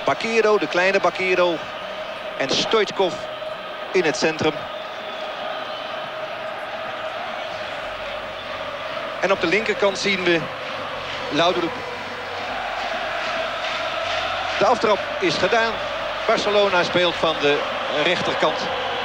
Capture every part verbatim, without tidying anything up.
Bakero, de kleine Bakero. En Stoichkov in het centrum. En op de linkerkant zien we Laudrup. De aftrap is gedaan. Barcelona speelt van de rechterkant.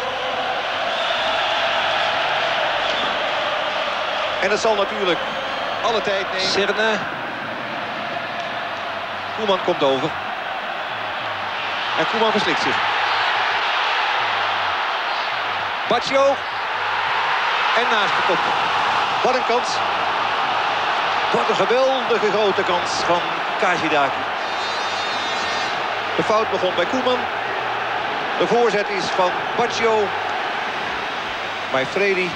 En het zal natuurlijk alle tijd nemen. Serna. Koeman komt over. En Koeman verslikt zich. Baccio. En naast de kop. Wat een kans. Wat een geweldige grote kans van Kazidaki. De fout begon bij Koeman. De voorzet is van Baccio. Bij Freddy.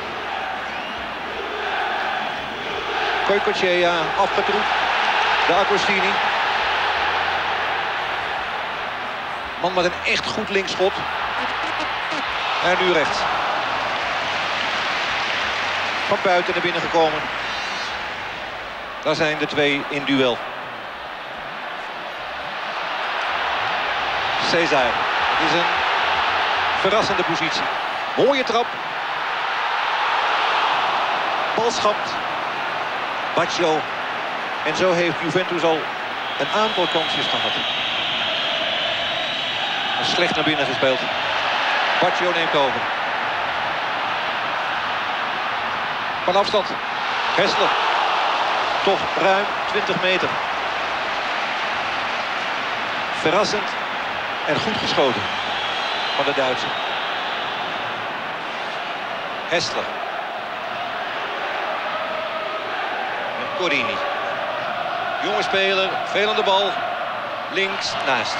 Goycochea afgetroefd. De Agostini. Man met een echt goed linksschot. En nu rechts. Van buiten naar binnen gekomen. Daar zijn de twee in duel. Cesar. Het is een verrassende positie. Mooie trap. Bal schapt. Baccio. En zo heeft Juventus al een aantal kansjes gehad. En slecht naar binnen gespeeld. Baccio neemt over. Van afstand. Hessler. Toch ruim twintig meter. Verrassend en goed geschoten van de Duitser. Hessler. En Corini. Jonge speler, veel aan de bal. Links naast.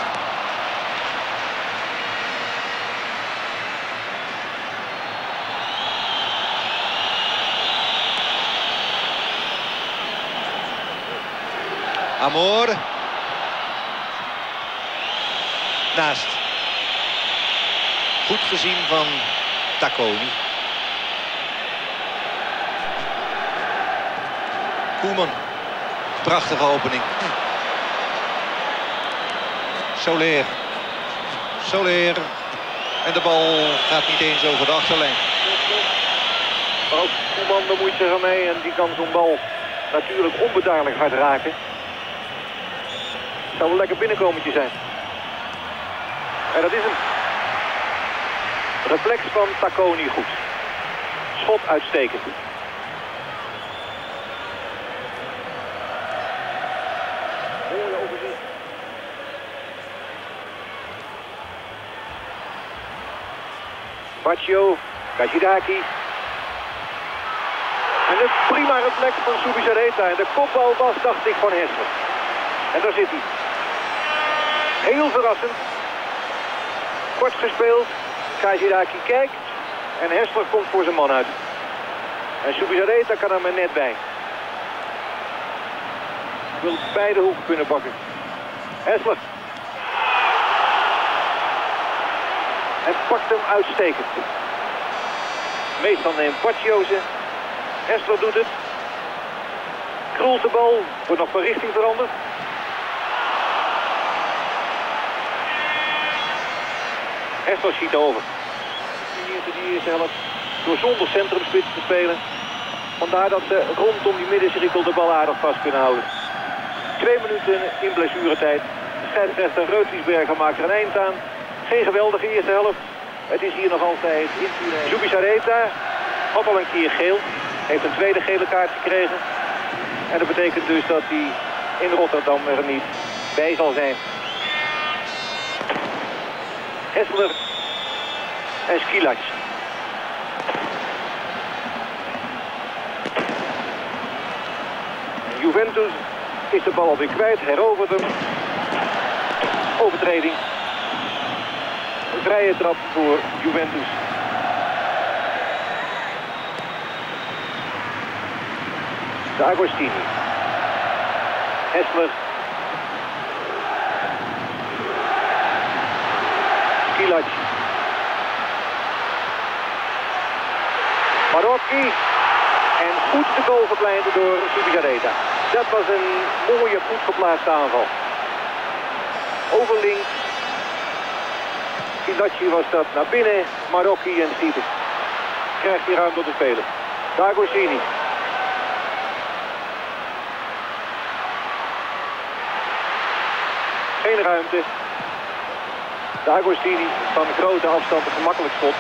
Amor. Naast. Goed gezien van Tacconi. Koeman. Prachtige opening. Soler. Soler. En de bal gaat niet eens over de achterlijn. Maar ook Koeman bemoeit zich ermee en die kan zo'n bal natuurlijk onbeduidelijk hard raken. Het zou een lekker binnenkomertje zijn. En dat is hem. Reflex van Tacconi goed. Schot uitstekend. Mooie overzicht. Baccio, Kazidaki. En een prima reflex van Zubizarreta. En de kopbal was, dacht ik, van Hessler. En daar zit hij. Heel verrassend. Kort gespeeld. Kazidaki kijkt. En Hessler komt voor zijn man uit. En Zubizarreta kan er maar net bij. Wil beide hoeken kunnen pakken. Hessler. En pakt hem uitstekend. Meestal neemt Baccio ze. Hessler doet het. Kroelt de bal. Wordt nog van richting veranderd. Hessler schiet over. Die is zelf door zonder centrumspits te spelen. Vandaar dat ze rondom die middencirkel de bal aardig vast kunnen houden. Twee minuten in blessuretijd. De scheidsrechter Reutlisberger maakt er een eind aan. Geen geweldige eerste helft. Het is hier nog altijd in Zubizarreta had al een keer geel. Heeft een tweede gele kaart gekregen. En dat betekent dus dat hij in Rotterdam er niet bij zal zijn. Hessler en Squillac. Juventus is de bal alweer kwijt, herovert hem. Overtreding. Een vrije trap voor Juventus. De Agostini. Hessler. Squillac. Marocchi. En goed de goal gepleinde door Zubizarreta. Dat was een mooie, goed geplaatste aanval. over links. Kilachi was dat naar binnen. Marocchi en schieten. Krijgt hij ruimte te spelen. D'Agostini. Geen ruimte. D'Agostini van grote afstand een gemakkelijk schot.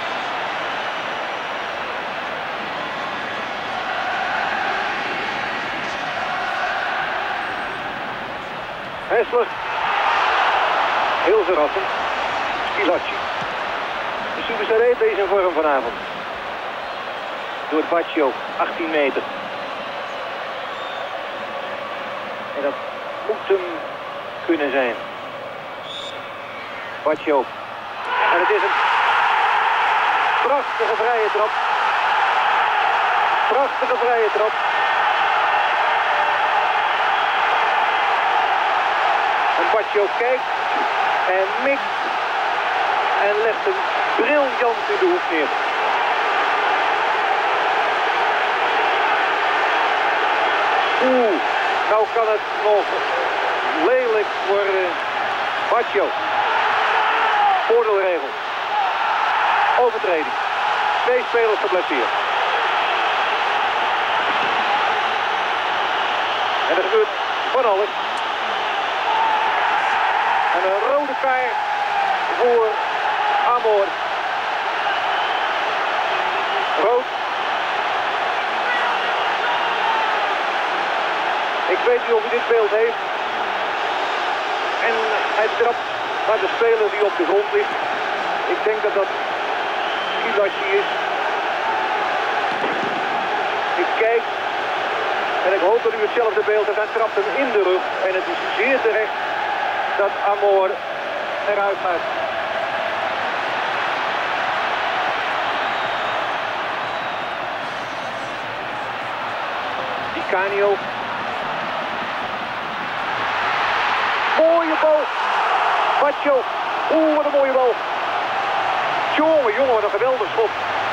Hessler. Heel verrassend. Kilachi. De Subissareta is in vorm vanavond. Door Baccio, achttien meter. En dat moet hem kunnen zijn. Baccio. En het is een prachtige vrije trap. Prachtige vrije trap. En Baccio kijkt en mikt en legt hem briljant in de hoek neer. Oeh, nou kan het nog lelijk worden. Baccio. Voordeelregel. Overtreding. Twee spelers geblesseerd. En er gebeurt van alles. En een rode kaart voor Amor. Rood. Ik weet niet of u dit beeld heeft. En hij trapt naar de speler die op de grond ligt. Ik denk dat dat Kilachi is. Ik kijk. En ik hoop dat u hetzelfde beeld heeft. Hij trapt hem in de rug. En het is zeer terecht dat Amor eruit gaat. Di Canio. Mooie bal. Baccio. Oeh, wat een mooie bal. Jongen, jongen, wat een geweldig schot.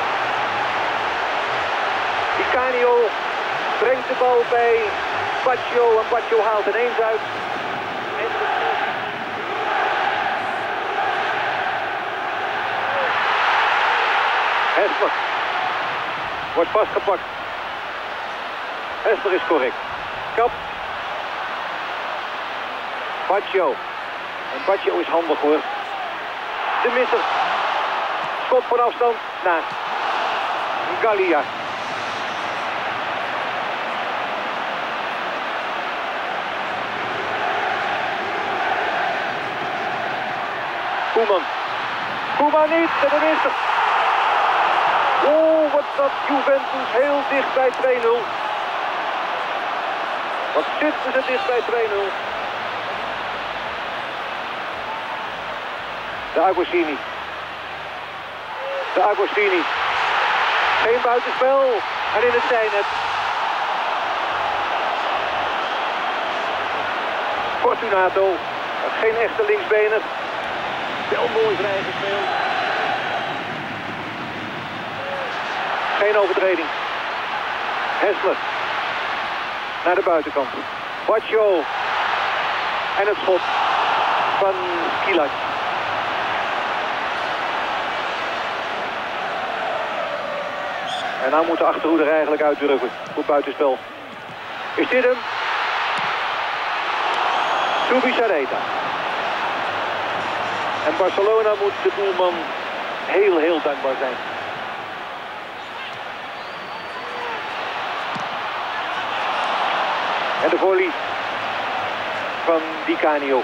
Di Canio brengt de bal bij Baccio en Baccio haalt ineens uit. Hessler wordt vastgepakt. Hessler is correct. Kap. Baccio. En Baccio is handig hoor. De misser. Schot van afstand. Naast. Gallia. Koeman. Koeman niet. En de misser. Oeh, wat staat Juventus heel dicht bij twee nul. Wat zitten ze dicht bij twee nul. D'Agostini. D'Agostini. Geen buitenspel. En in het zijnet. Fortunato. Geen echte linksbener. Wel mooi vrijgespeeld. Geen overtreding. Hessler. Naar de buitenkant. Baccio. En het schot van Kilachi. En nou moet de achterhoede er eigenlijk uitdrukken. Voor buitenspel. Is dit hem? Subissareta. En Barcelona moet de doelman heel, heel dankbaar zijn. En de volley van Di Canio.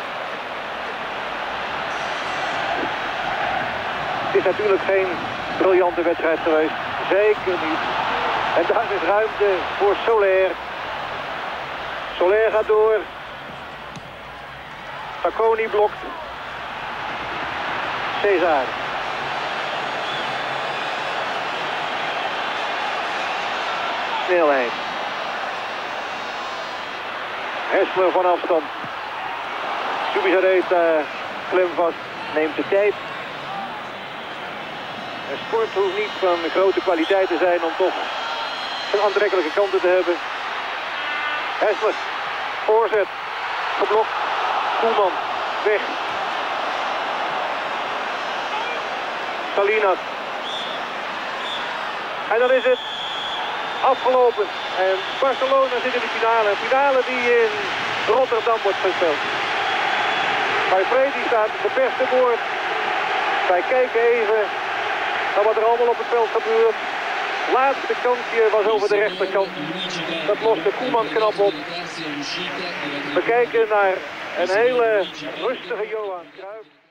Het is natuurlijk geen briljante wedstrijd geweest. Zeker niet. En daar is ruimte voor Soler. Soler gaat door. Tacconi blokt. Cesar. Snelheid. Hessler van afstand. Subissareta klem vast. Neemt de tijd. En sport hoeft niet van grote kwaliteit te zijn om toch een aantrekkelijke kanten te hebben. Hessler. Voorzet. Geblokt. Koeman. Weg. Salinas. En dan is het afgelopen. En Barcelona zit in de finale. Een finale die in Rotterdam wordt gespeeld. Bij Freddy staat de pers te woord. Wij kijken even naar wat er allemaal op het veld gebeurt. Laatste kansje was over de rechterkant. Dat loste Koeman knap op. We kijken naar een hele rustige Johan Cruijff.